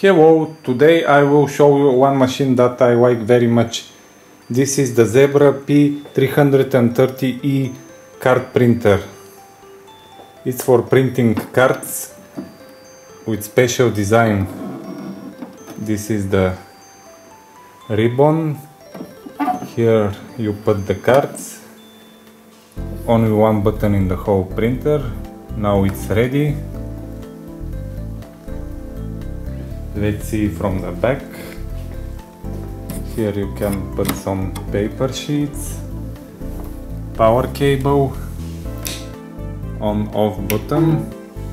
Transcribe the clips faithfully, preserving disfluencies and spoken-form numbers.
Hello, today I will show you one machine that I like very much. This is the Zebra P three thirty E card printer. It's for printing cards with special design. This is the ribbon. Here you put the cards. Only one button in the whole printer. Now it's ready. Let's see from the back. Here you can put some paper sheets, power cable, on off button,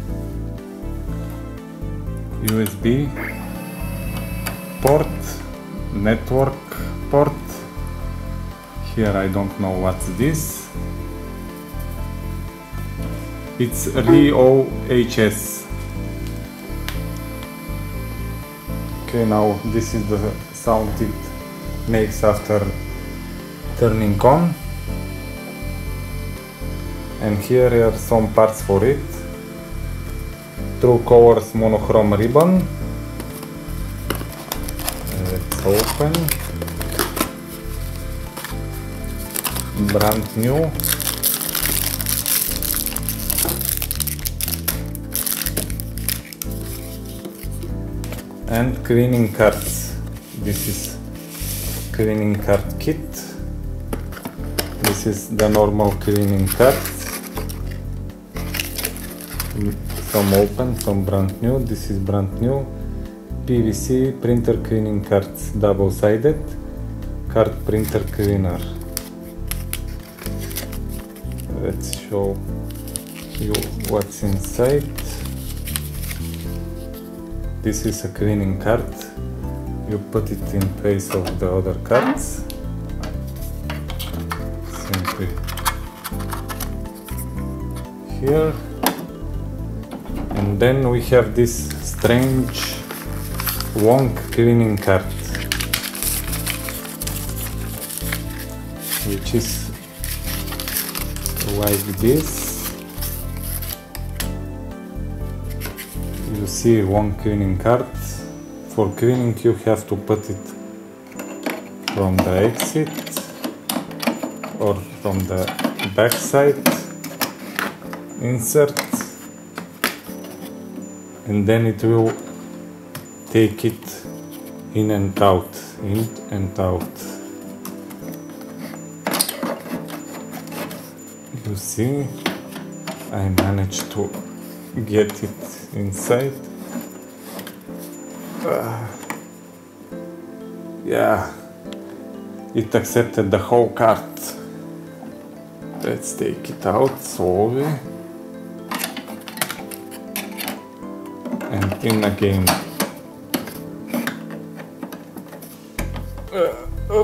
U S B port, network port. Here I don't know what's this. It's R O H S. Okay, now this is the sound it makes after turning on. And here are some parts for it. True Colors monochrome ribbon. Let's open. Brand new. And cleaning cards. This is cleaning card kit. This is the normal cleaning cards. Some open, some brand new. This is brand new. P V C printer cleaning cards, double-sided. Card printer cleaner. Let's show you what's inside. This is a cleaning card. You put it in place of the other cards. Simply here. And then we have this strange Wonk cleaning card, which is like this. You see one cleaning card. For cleaning you have to put it from the exit or from the back side, insert, and then it will take it in and out, in and out. You see, I managed to get it inside. Uh, yeah, it accepted the whole card. Let's take it out slowly and in again. Uh,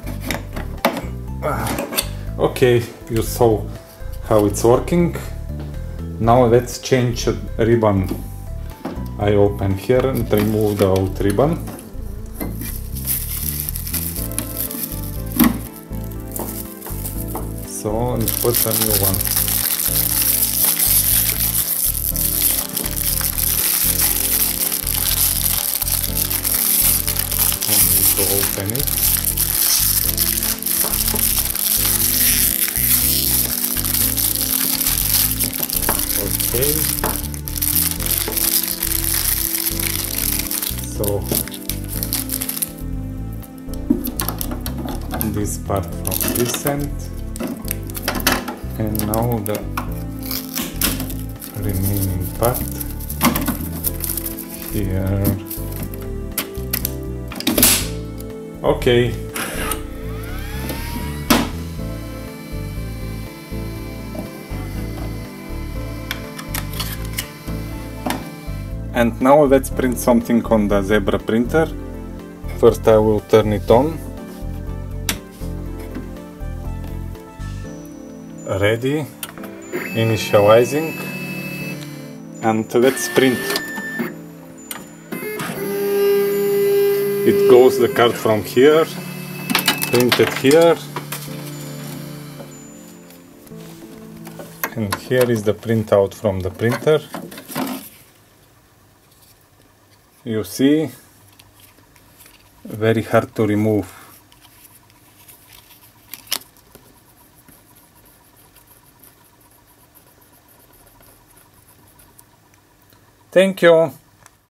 uh, okay, you saw how it's working. Now let's change the ribbon. I open here and remove the old ribbon. So, and put a new one. Only to open it. Okay. So this part from this end, and now the remaining part here. Okay. And now let's print something on the Zebra printer. First I will turn it on. Ready. Initializing. And let's print. It goes the card from here. Printed here. And here is the printout from the printer. You see, very hard to remove. Thank you.